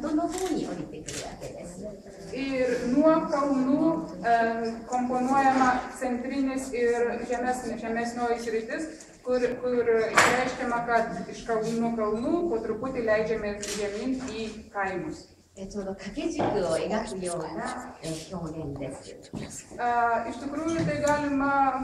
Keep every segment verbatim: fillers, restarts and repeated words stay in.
里の方に降りてくるわけです。 Ir nuo kalnų e, komponuojama centrinis ir žemesnė, žemesnioji sritis, kur, kur reiškiama, kad iš kalnų kalnų po truputį leidžiamės žemyn į kaimus. ちょうど掛け軸を描くような表現です。 Uh, iš tikrųjų, tai galima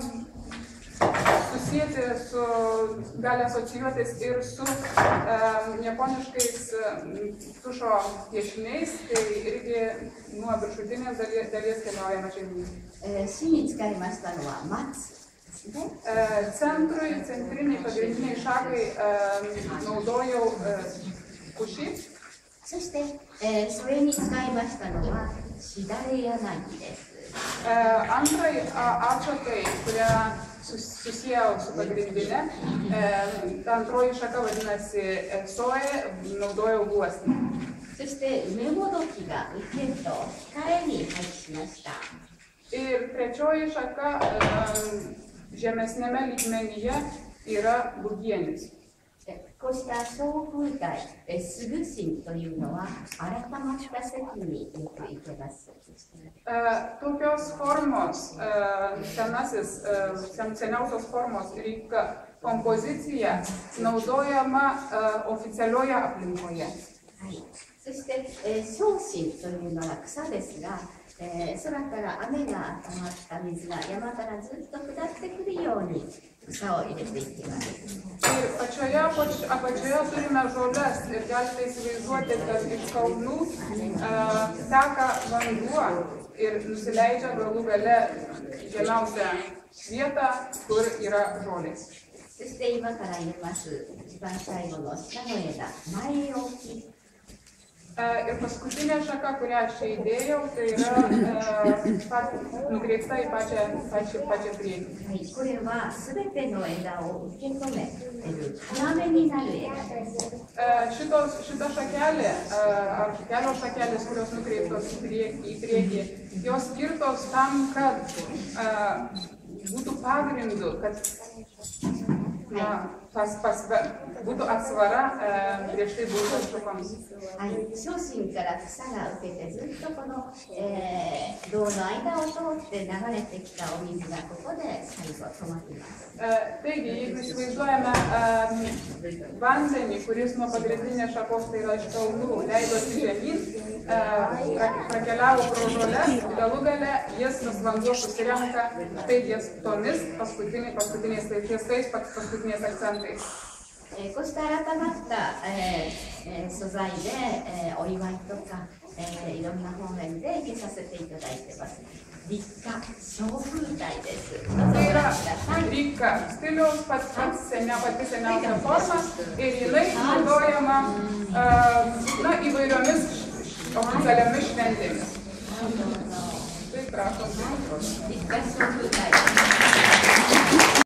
susijęti su, gali asocijuotis ir su uh, japoniškais tušo piešiniais, tai irgi nuo viršutinės dalies, dalies keliaujama žemyn. 詩に使いましたのは松ですね。 Uh, centrui, centriniai pagrindiniai šakai uh, naudojau uh, pušį. そして、えー、それに使いましたのはしだれ柳です。 Uh, antrai atšakai, kurią susijau su pagrindinė, uh, ta antroji šaka vadinasi soe, naudojau gluosnį. そして梅もどきが受けと控えに配置しました。 Ir trečioji šaka uh, žemesnėme lygmenyje yra bugienis. こうした小風体、すぐしんというのは改まった席によくいけます。 Uh, tokios formos, uh, senasis, uh, sen, seniausios formos ryka kompozicija naudojama uh, oficialioje aplinkoje. はい、そして、えー、小心というのは草ですが、えー、空から雨が溜まった水が山からずっと下ってくるように草を入れていきます。 Ir pačioje apačioje turime žoles ir galite įsivaizduoti, kad iš kalnų uh, teka vanduo ir nusileidžia galų gale žemiausią vietą, kur yra žolės. そして今から入れます一番最後の下の枝、前置き。 Uh, ir paskutinė šaka, kurią aš čia įdėjau, tai yra uh, nukreipta į pačią, pačią, pačią priekį. これはすべての枝を受け止める要になる枝です。 Uh, šitos, šita šakelė, uh, ar kelios šakelės, kurios nukreiptos į priekį, į priekį, jos skirtos tam, kad uh, būtų pagrindu, kad na, pas, pas, būtų atsvara uh, prieš tai buvusios šakoms. はい、小心から草が受けてずっとこの、えー、道の間を通って流れてきたお水がここで最後止まります。 Uh, taigi, jeigu įsivaizduojame uh, vandenį, kuris nuo pagrindinės šakos, tai yra iš kalnų, leidosi žemyn, uh, prakeliavo pro žoles, galų gale jis tas vanduo susirenka tai ties tomis paskutiniais, paskutiniais, ties tais paskutiniais akcentais. えー、こうした改まった、えーえー、素材で、えー、お祝いとか、えー、いろんな方面で入れさせていただいてます。立夏小風体です。どうぞご覧ください。 立夏stiliaus pats pats senia, pati seniausia forma ir jinai naudojama uh, na, įvairiomis oficialiomis šventėmis. Tai prašom. 立夏小風体。